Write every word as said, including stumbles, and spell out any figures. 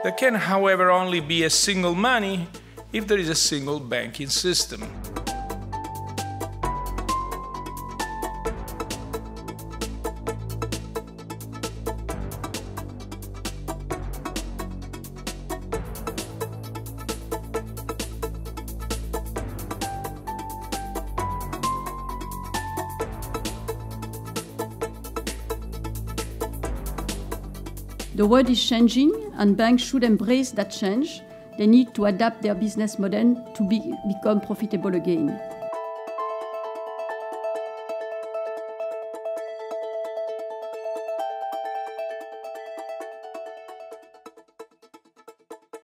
There can, however, only be a single money if there is a single banking system. The world is changing, and banks should embrace that change. They need to adapt their business model to be, become profitable again.